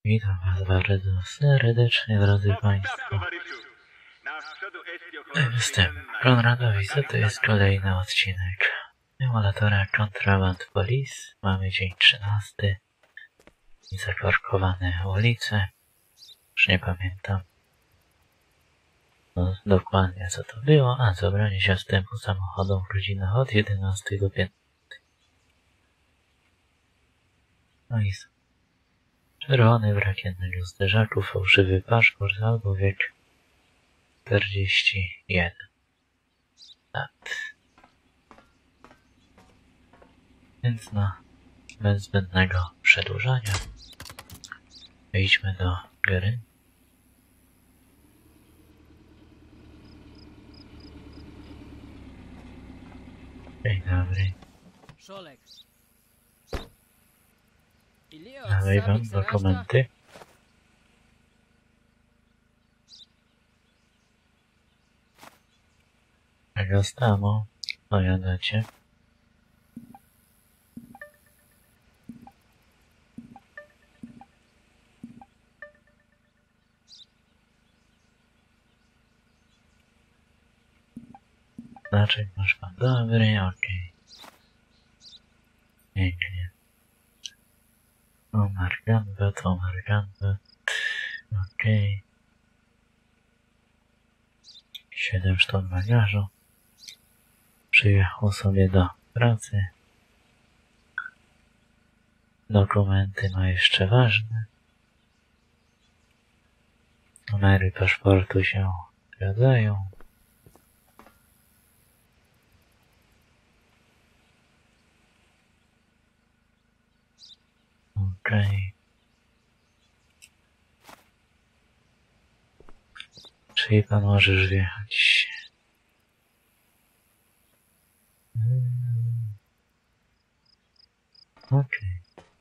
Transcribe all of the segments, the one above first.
Witam Was bardzo serdecznie, drodzy Państwo. Jestem Konradowic, to jest kolejny odcinek emulatora Contraband Police. Mamy dzień 13 i zakorkowane ulice. Już nie pamiętam dokładnie co to było, a zabranie się wstępu samochodom w godzinach od 11 do 15. No i czerwony brak jednego zderzaku, fałszywy paszport albo wiek 41 lat. Więc bez zbędnego przedłużania wejdźmy do gry. Dzień dobry. Dalej wam dokumenty. Tego samo pojadacie. Znaczek masz pan dobry, okej. Pięknie. To marganbę. Okej. 7 sztuk bagażu. Przyjechał sobie do pracy. Dokumenty ma jeszcze ważne. Numery paszportu się zgadzają. Okej. Czyli pan możesz wjechać. Okej.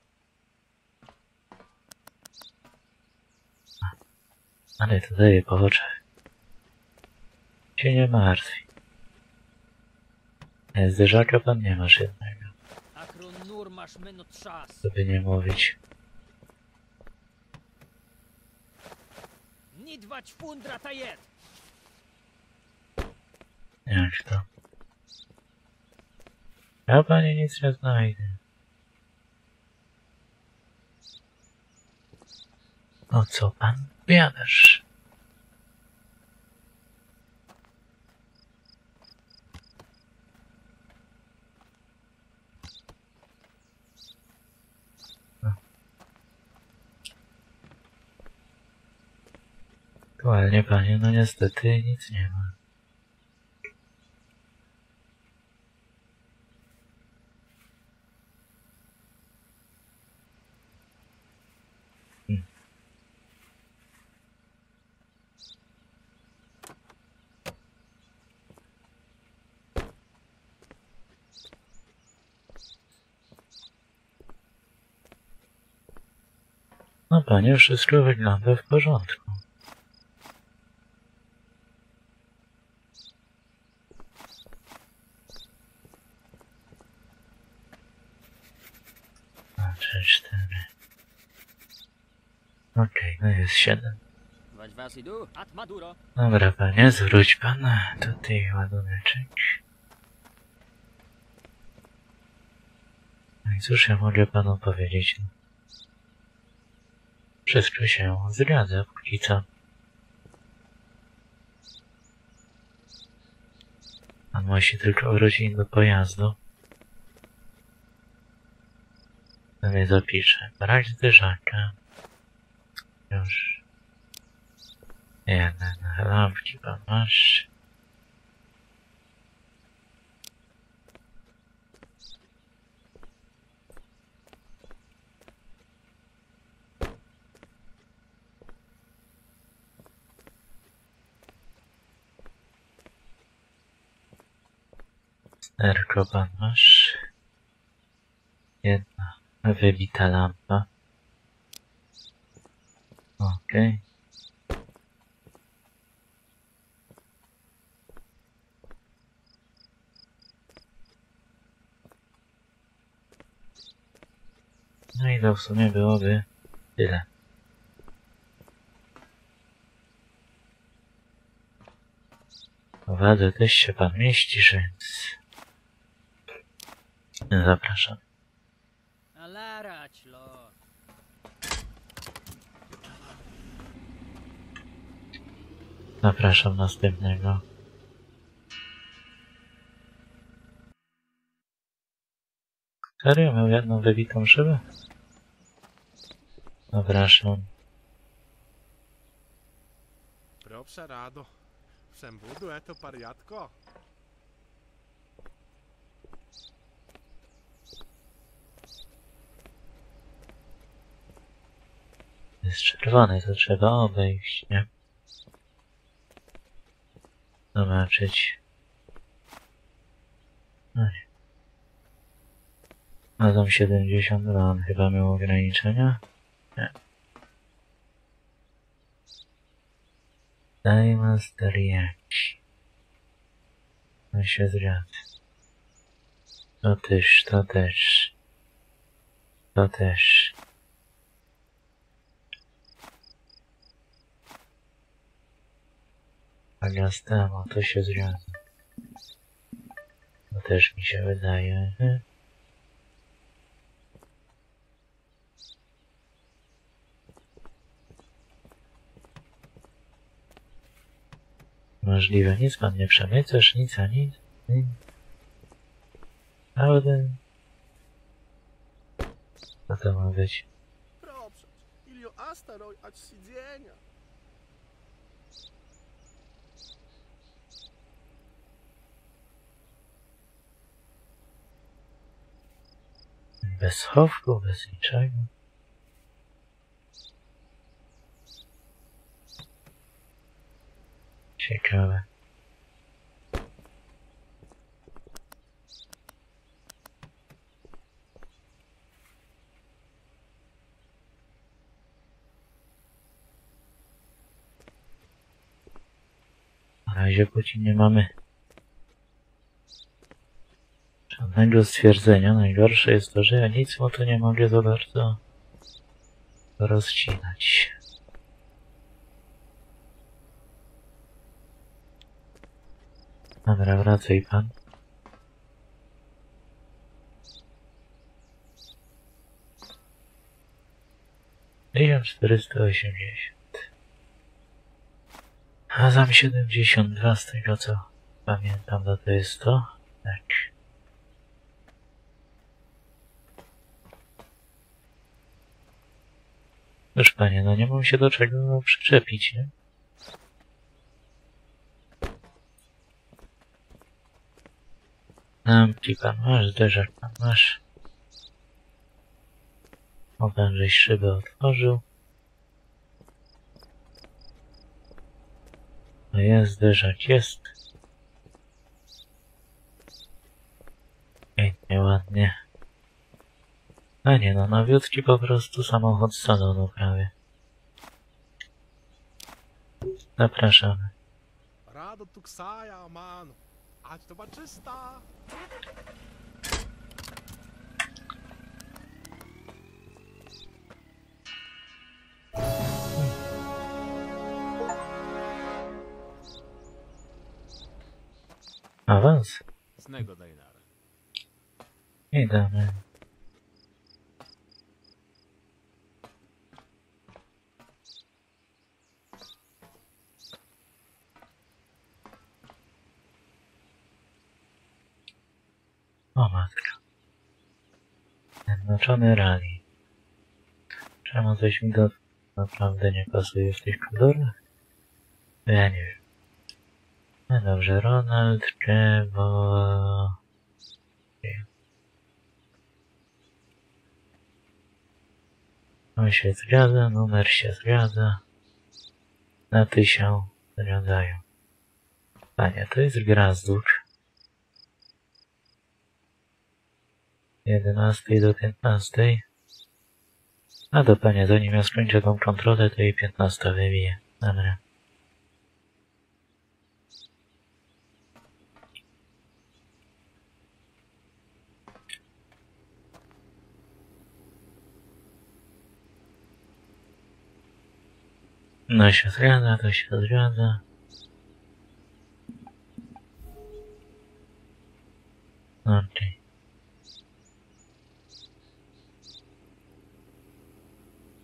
Ale to daje po oczach. Się nie martwi. Zderzaka pan nie masz jednego. Żeby nie mówić. Jak to? Ja panie nic nie znajdę. O co pan biadasz? Aktualnie panie, no niestety nic nie ma. No panie, wszystko wygląda w porządku. No, 3, 4. Okej, no jest 7. Dobra panie, zwróć pan tutaj ładuneczek. No i cóż ja mogę panu powiedzieć? Wszystko się zgadza póki co. Pan musi tylko wrócić do pojazdu. Sobie zapiszę. Brak zderzaka. Już. Jeden. Lampki pan masz. Sterko pan masz. Jedna wybita lampa. Okej. No i to w sumie byłoby tyle. W wadze też się pan mieścisz, więc zapraszam. Zapraszam następnego. Serio? Miał jedną wybitą szybę? Zapraszam. Proszę rado, przembudu to pariatko. Jest czerwony, to trzeba obejść, nie? Zobaczyć. No nie. A tam 70, no on chyba miał ograniczenia? Nie. Daj master jakiś. No się zgadza. To też, to też. To też. Agastamo, to się zgadza. To też mi się wydaje. Możliwe, nic pan nie przemycasz, nic a nic. Prawda? Co to ma być? Proszę, ilio astaroj ać siedzenia. Bez schowku, bez niczego. Ciekawe. Na razie póki nie mamy żadnego stwierdzenia. Najgorsze jest to, że ja nic mu tu nie mogę za bardzo rozcinać. Dobra, wracaj pan. Milion 480. A zam 72 z tego co pamiętam, to jest to? Tak. Już panie, no nie mam się do czego przyczepić, nie? Lampki pan masz, zderzak pan masz. O, pan żeś szybę otworzył. No jest, zderzak jest. Pięknie, ładnie. A nie no, nowiutki po prostu samochód z salonu prawie. Zapraszamy. Rado tu ksaja, mano. Ać to baczysta. Awans? Z nego dajnara. I damy. O matka. Zjednoczony rally. Czemu coś mi to naprawdę nie pasuje w tych kolorach? Ja nie wiem. No dobrze, Ronald, Kevo... On się zgadza, numer się zgadza. Daty się zgadzają. Panie, to jest Grazduk. 11 do 15. A do panie, zanim ja skończę tą kontrolę, to jej 15 wybije. Dobra. No się zgadza, to się zgadza.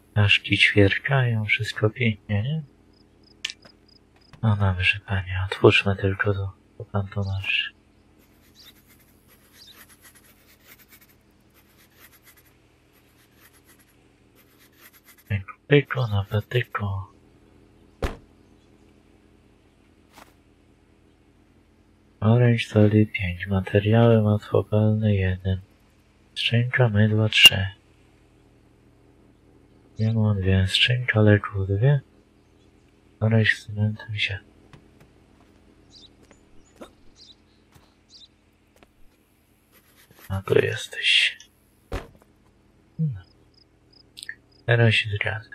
Ptaszki ćwierkają, wszystko pięknie, nie? No dobrze, panie, otwórzmy tylko to, co pan tu masz. Pyku, pyku, na patyku. Orange soli 5, materiały łatwopalne 1, skrzynka mydła 3, limon 2, skrzynka leków 2, orange z cementem 7. A tu jesteś. No. Teraz się zgadza.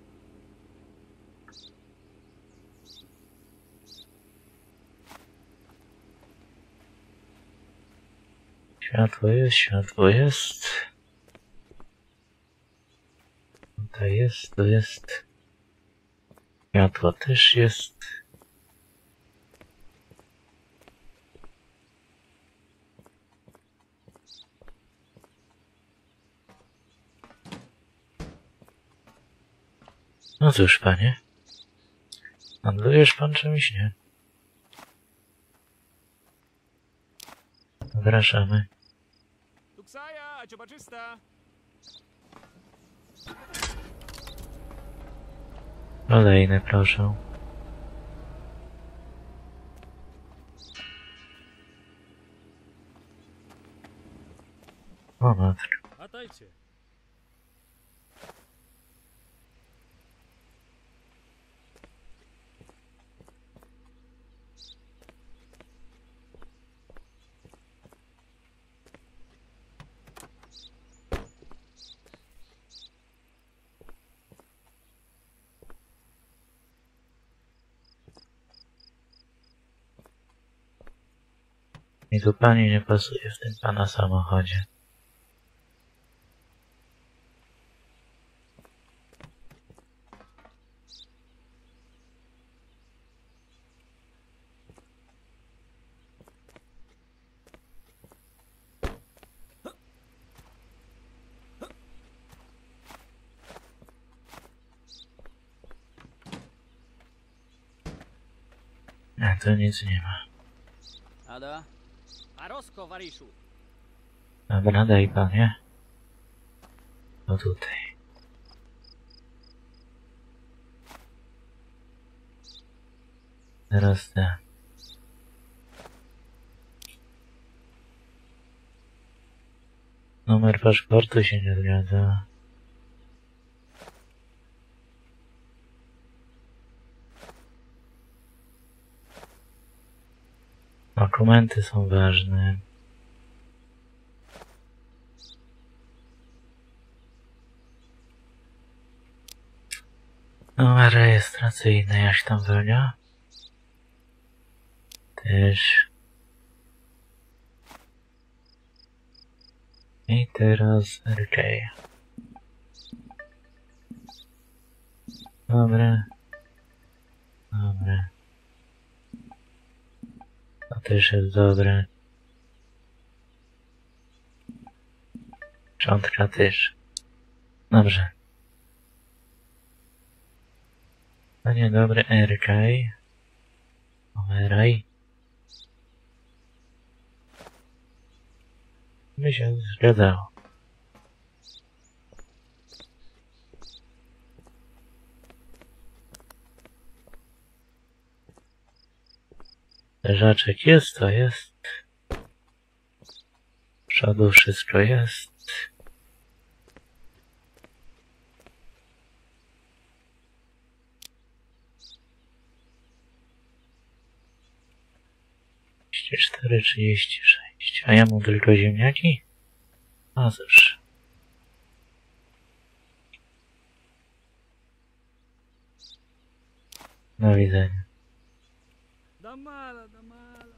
Światło jest, światło jest. Tutaj jest, to jest. Światło też jest. No cóż, panie. Handlujesz pan czymś, nie? Zapraszamy. Tuksaja, ciobaczysta! Kolejny, proszę. O matko. Łatajcie. Mi tu pani nie pasuje w tym pana samochodzie. A tu nic nie ma. Ada? Arosko, Wariszu. Dobra, daj panie. No tutaj. Teraz ten. Numer paszportu się nie zgadza. Dokumenty są ważne. Numer rejestracyjny, jak się tam wygląda? Też. I teraz RK. Dobre. Dobre. To też jest dobre. Czątka też. Dobrze. To niedobry RK. Overaj. By się zgadzało. Leżaczek jest, to jest. Z przodu wszystko jest. Cztery 36. A ja mu tylko ziemniaki? No cóż. Do widzenia. Damala, damala.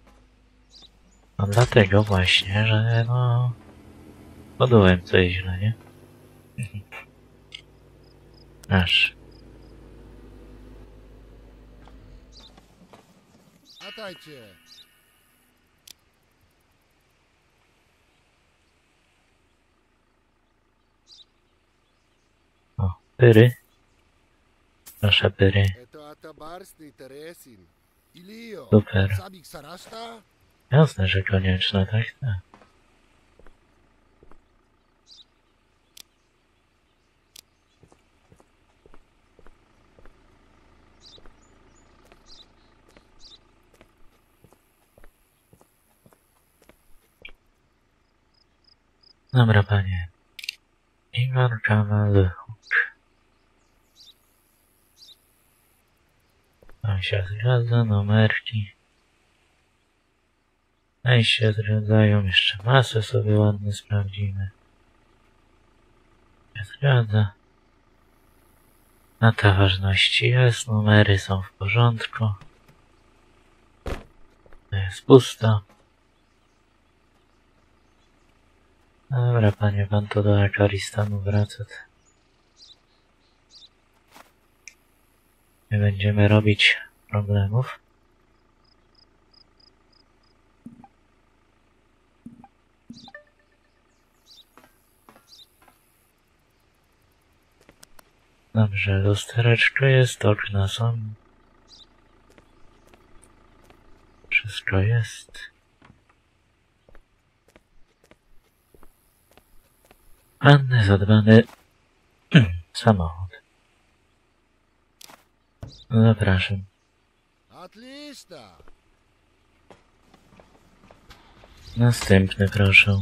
No dlatego właśnie, że no... Podałem coś źle, nie? Aż. Łatajcie. O. Pyry. Proszę, pyry. Это атабарсный Тересин. Илио, Super. Сабик Сарашта? Jasne, że konieczne, tak? Tak. Dobra, panie. Igor Kawalychuk. Tam się zgadza, numerki. Aj się zgadzają, jeszcze masę sobie ładnie sprawdzimy. Się zgadza. Data ważności jest, numery są w porządku. To jest pusto. Dobra, panie, pan to do Akaristanu wraca. Nie będziemy robić problemów. Dobrze, lustereczko jest, okna są. Wszystko jest. Ładny, zadbany samochód. Zapraszam. Отлично! Następny, proszę.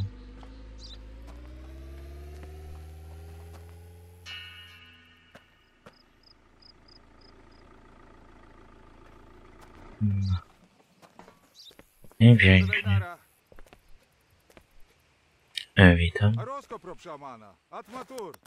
I pięknie. Witam. Роско проб шамана. Атматур.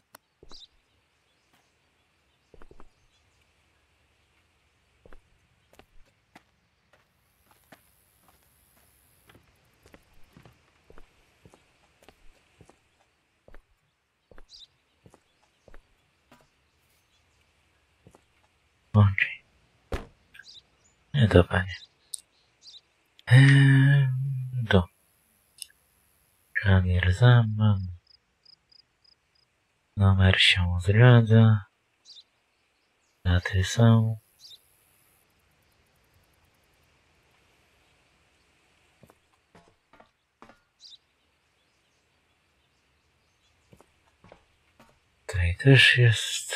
Okej. Nie to panie. Do. Kamil Zaman. Numer się zgadza. Daty są. Tutaj też jest.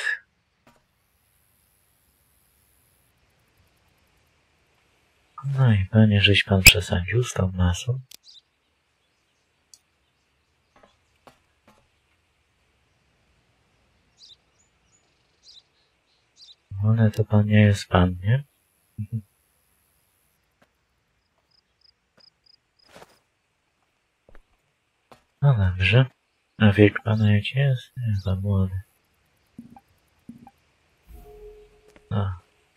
No i panie, żeś pan przesadził z tą masą. Ale to pan nie jest pan, nie? No dobrze. A wiek pana jaki jest? Nie, za młody. No.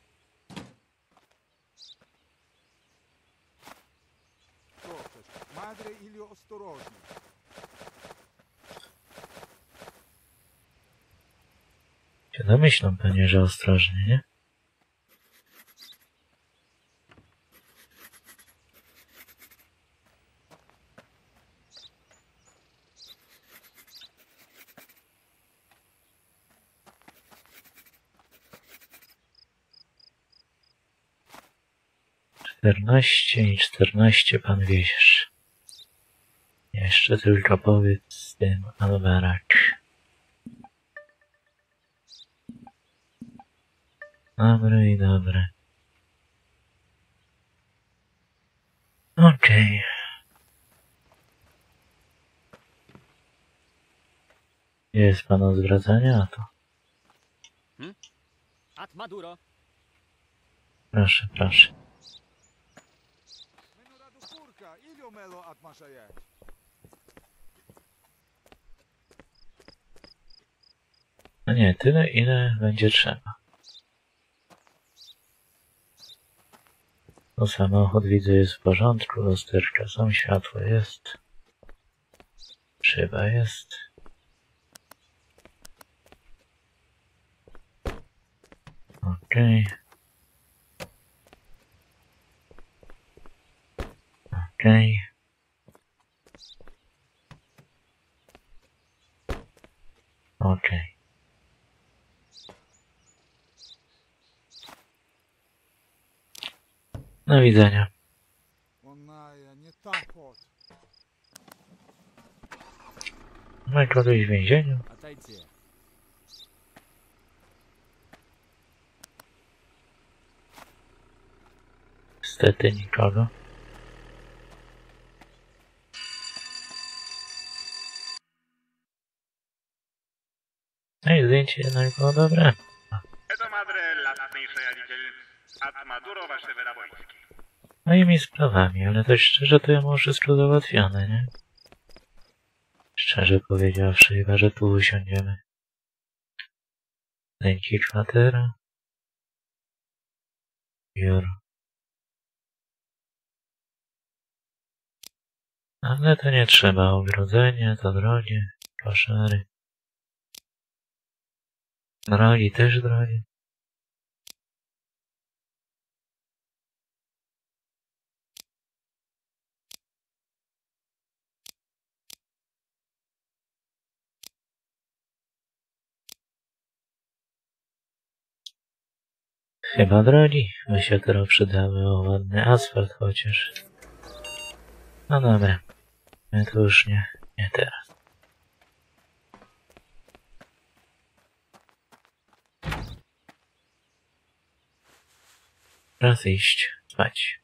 Що хочеш? Мадре или осторожно? Się domyślam, panie, że ostrożnie, nie? I 14 pan wieziesz. Jeszcze tylko powiedz z tym Albarak. Dobre i dobre. Okej. Jest pan od zwracania? A to. Atmaduro. Proszę, proszę. Мену раду курка, или мело атмашає. No nie, tyle ile będzie trzeba. No samochód widzę jest w porządku, lusterka są, światło jest. Szyba jest. Okej. Okej. Okej. Do widzenia. Ona je nie tak od. Ma kogoś w więzieniu? Отойди. Niestety nikogo. No i zdjęcie jednak było dobre. Это Мадре, латнейший одитель Атмадуро, ваше войски. Moimi sprawami, ale tak szczerze to ja mam wszystko załatwione, nie? Szczerze powiedziawszy, chyba że tu usiądziemy. Ręki kwatera. Biuro. Ale to nie trzeba. Ogrodzenie, to drogie, koszary. Drogi też drogie. Chyba drogi, by się teraz przydały o ładny asfalt chociaż. No dobra, to już nie teraz. Czas iść spać.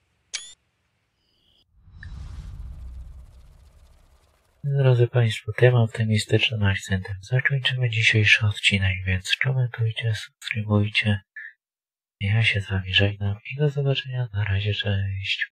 Drodzy Państwo, tym optymistycznym akcentem zakończymy dzisiejszy odcinek, więc komentujcie, subskrybujcie. Ja się z Wami żegnam i do zobaczenia. Na razie, cześć.